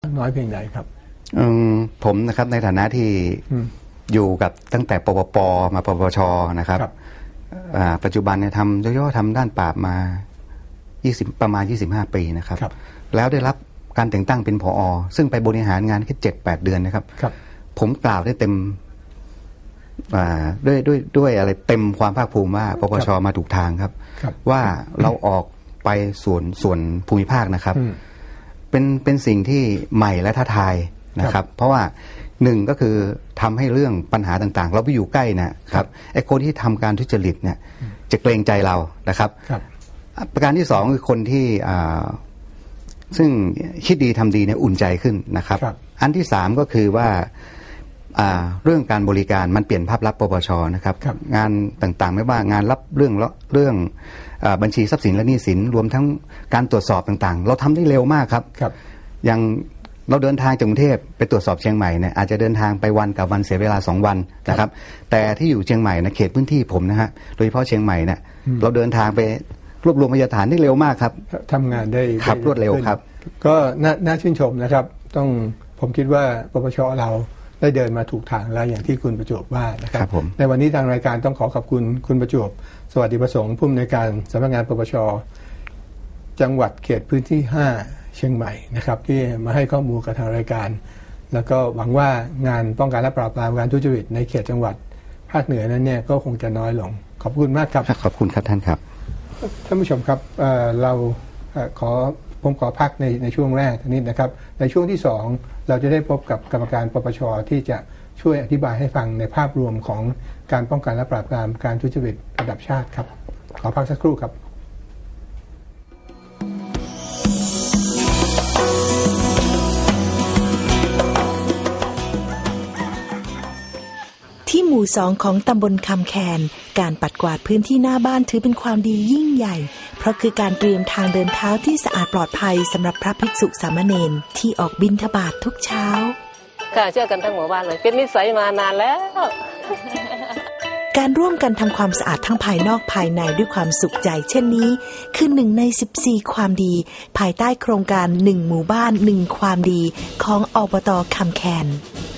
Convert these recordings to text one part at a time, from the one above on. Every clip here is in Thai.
น้อยเพียงใดครับผมนะครับในฐานะที่อยู่กับตั้งแต่ปปป.มาปปช.นะครับปัจจุบันเนี่ยทำย่อๆทำด้านปราบมาประมาณ25 ปีนะครับแล้วได้รับการแต่งตั้งเป็นผอ.ซึ่งไปบริหารงานแค่7-8 เดือนนะครับผมกล่าวได้เต็มด้วยอะไรเต็มความภาคภูมิว่าปปช.มาถูกทางครับว่าเราออกไปส่วนภูมิภาคนะครับเป็นสิ่งที่ใหม่และท้าทายนะครับเพราะว่าหนึ่งก็คือทำให้เรื่องปัญหาต่างๆเราไปอยู่ใกล้นะครับไอ้คนที่ทำการทุจริตเนี่ยจะเกรงใจเรานะครับประการที่สองคือคนที่ซึ่งคิดดีทำดีเนี่ยอุ่นใจขึ้นนะครับอันที่สามก็คือว่าเรื่องการบริการมันเปลี่ยนภาพลักษณ์ปปช.นะครับงานต่างๆไม่ว่างานรับเรื่องบัญชีทรัพย์สินและหนี้สินรวมทั้งการตรวจสอบต่างๆเราทำได้เร็วมากครับอย่างเราเดินทางจากกรุงเทพไปตรวจสอบเชียงใหม่เนี่ยอาจจะเดินทางไปวันกับวันเสียเวลา2 วันนะครับแต่ที่อยู่เชียงใหม่นะเขตพื้นที่ผมนะฮะโดยเฉพาะเชียงใหม่เนี่ยเราเดินทางไปรวบรวมพยานฐานได้เร็วมากครับทำงานได้รวดเร็วครับก็น่าชื่นชมนะครับผมคิดว่าปปช.เราได้เดินมาถูกทางแล้วอย่างที่คุณประจวบว่านะครับในวันนี้ทางรายการต้องขอบคุณคุณประจวบสวัสดิประสงค์ผู้อำนวยการสำนักงานปปช.จังหวัดเขตพื้นที่5เชียงใหม่นะครับที่มาให้ข้อมูลกับทางรายการแล้วก็หวังว่างานป้องกันและปราบปรามการทุจริตในเขตจังหวัดภาคเหนือนั้นเนี่ยก็คงจะน้อยลงขอบคุณมากครับขอบคุณครับท่านครับท่านผู้ชมครับเราผมขอพักในช่วงแรกนิดนะครับในช่วงที่2เราจะได้พบกับกรรมการปปช.ที่จะช่วยอธิบายให้ฟังในภาพรวมของการป้องกันและปราบปรามการทุจริตระดับชาติครับขอพักสักครู่ครับที่หมู่2ของตำบลคำแคนการปัดกวาดพื้นที่หน้าบ้านถือเป็นความดียิ่งใหญ่เพราะคือการเตรียมทางเดินเท้าที่สะอาดปลอดภัยสำหรับพระภิกษุสามเณรที่ออกบิณฑบาตทุกเช้าค่ะเชื่อกันทั้งหมู่บ้านเลยเป็นนิสัยมานานแล้วการร่วมกันทำความสะอาดทั้งภายนอกภายในด้วยความสุขใจเช่นนี้คือ1 ใน 14ความดีภายใต้โครงการ1หมู่บ้าน1ความดีของอบต.คำแคน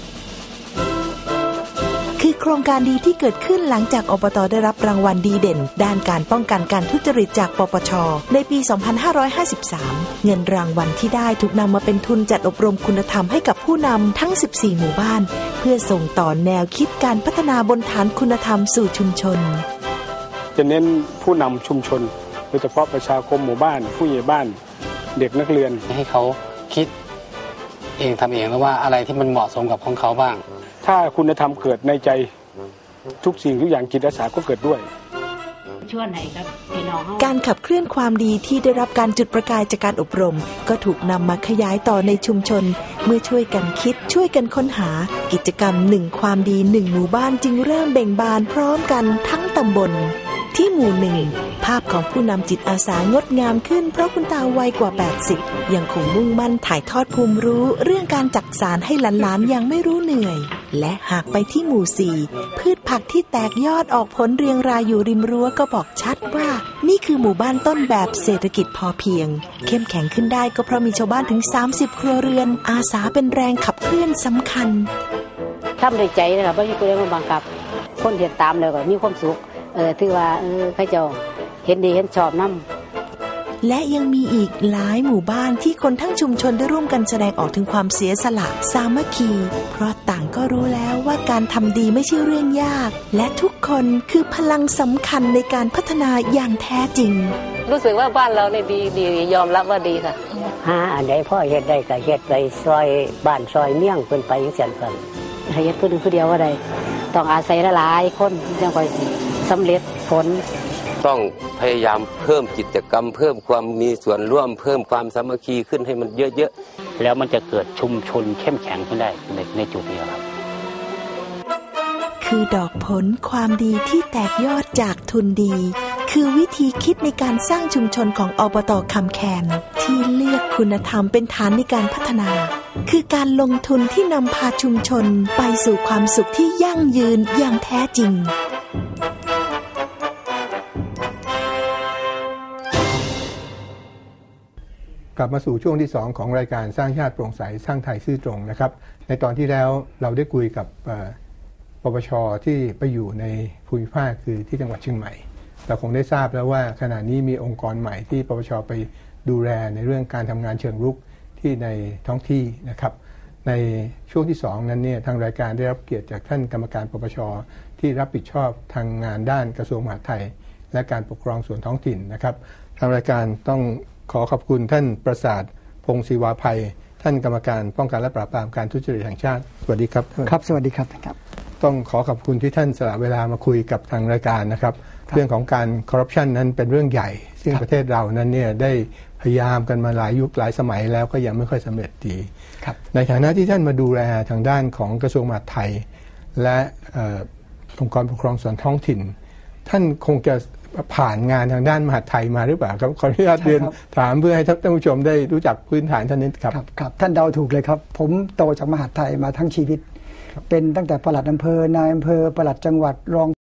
คือโครงการดีที่เกิดขึ้นหลังจากอบต.ได้รับรางวัลดีเด่นด้านการป้องกันการทุจริตจากปปช.ในปี 2553 เงินรางวัลที่ได้ถูกนำมาเป็นทุนจัดอบรมคุณธรรมให้กับผู้นำทั้ง 14 หมู่บ้านเพื่อส่งต่อแนวคิดการพัฒนาบนฐานคุณธรรมสู่ชุมชนจะเน้นผู้นำชุมชนโดยเฉพาะประชาคมหมู่บ้านผู้ใหญ่บ้านเด็กนักเรียนให้เขาคิดเองทำเองแล้วว่าอะไรที่มันเหมาะสมกับของเขาบ้างถ้าคุณธรรมเกิดในใจทุกสิ่งทุกอย่างจิตอาสาก็เกิดด้วยการขับเคลื่อนความดีที่ได้รับการจุดประกายจากการอบรมก็ถูกนำมาขยายต่อในชุมชนเมื่อช่วยกันคิดช่วยกันค้นหากิจกรรม1ความดี1หมู่บ้านจึงเริ่มเบ่งบานพร้อมกันทั้งตำบลที่หมู่1ภาพของผู้นำจิตอาสางดงามขึ้นเพราะคุณตาวัยกว่า80ยังคงมุ่งมั่นถ่ายทอดภูมิรู้เรื่องการจักสานให้หลานๆยังไม่รู้เหนื่อยและหากไปที่หมู่4พืชผักที่แตกยอดออกผลเรียงรายอยู่ริมรั้วก็บอกชัดว่านี่คือหมู่บ้านต้นแบบเศรษฐกิจพอเพียงเข้มแข็งขึ้นได้ก็เพราะมีชาวบ้านถึง30ครัวเรือนอาสาเป็นแรงขับเคลื่อนสำคัญทำด้วยใจนะครับไม่มีผู้ใดมาบังคับคนเห็นตามแล้วก็มีความสุขถือว่าใครจะเห็นดีเห็นชอบนำและยังมีอีกหลายหมู่บ้านที่คนทั้งชุมชนได้ร่วมกันแสดงออกถึงความเสียสละสามัคคีเพราะต่างก็รู้แล้วว่าการทำดีไม่ใช่เรื่องยากและทุกคนคือพลังสำคัญในการพัฒนาอย่างแท้จริงรู้สึกว่าบ้านเราเนี่ยดียอมรับว่าดีค่ะอันใดพ่อเฮ็ดได้ก็เฮ็ดไปซอยบ้านซอยเมี่ยงเพิ่นไปจังซั่นเพิ่นให้เฮ็ดผู้นึงผู้เดียวว่าได้ต้องอาศัยหลายคนจังค่อยสำเร็จผลต้องพยายามเพิ่มกิจกรรมเพิ่มความมีส่วนร่วมเพิ่มความสามัคคีขึ้นให้มันเยอะๆแล้วมันจะเกิดชุมชนเข้มแข็งขึ้นได้ในจุดนี้ครับคือดอกผลความดีที่แตกยอดจากทุนดีคือวิธีคิดในการสร้างชุมชนของอบต.คำแคนที่เลือกคุณธรรมเป็นฐานในการพัฒนาคือการลงทุนที่นำพาชุมชนไปสู่ความสุขที่ยั่งยืนอย่างแท้จริงกลับมาสู่ช่วงที่2ของรายการสร้างชาติโปร่งใสสร้างไทยซื่อตรงนะครับในตอนที่แล้วเราได้คุยกับปปช.ที่ไปอยู่ในภูมิภาคคือที่จังหวัดเชียงใหม่เราคงได้ทราบแล้วว่าขณะนี้มีองค์กรใหม่ที่ปปช.ไปดูแลในเรื่องการทำงานเชิงรุกที่ในท้องที่นะครับในช่วงที่2นั้นเนี่ยทางรายการได้รับเกียรติจากท่านกรรมการปปช.ที่รับผิดชอบทางงานด้านกระทรวงมหาดไทยและการปกครองส่วนท้องถิ่นนะครับทางรายการต้องขอขอบคุณท่านประสาทพงศ์ศิวาภัยท่านกรรมการป้องกันและปราบปรามการทุจริตแห่งชาติสวัสดีครับครับสวัสดีครับต้องขอขอบคุณที่ท่านสละเวลามาคุยกับทางรายการนะครับเรื่องของการคอร์รัปชันนั้นเป็นเรื่องใหญ่ซึ่งประเทศเรานั้นเนี่ยได้พยายามกันมาหลายยุคหลายสมัยแล้วก็ยังไม่ค่อยสำเร็จดีในฐานะที่ท่านมาดูแลทางด้านของกระทรวงมหาดไทยและองค์กรปกครองส่วนท้องถิ่นท่านคงจะผ่านงานทางด้านมหาดไทยมาหรือเปล่าครับขออนุญาตเรียนถามเพื่อให้ท่านผู้ชมได้รู้จักพื้นฐานท่านนิดครับครับท่านเดาถูกเลยครับผมโตจากมหาดไทยมาทั้งชีวิตเป็นตั้งแต่ปลัดอำเภอนายอำเภอปลัดจังหวัดรอง